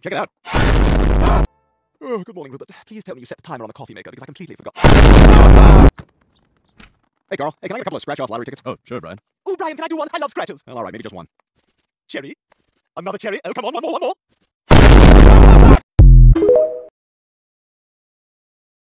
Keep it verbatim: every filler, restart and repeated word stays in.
Check it out. Oh, good morning, Rupert. Please tell me you set the timer on the coffee maker, because I completely forgot. Hey, Carl. Hey, can I get a couple of scratch-off lottery tickets? Oh, sure, Brian. Oh, Brian, can I do one? I love scratches. Well, all right, maybe just one. Cherry. Another cherry. Oh, come on, one more, one more.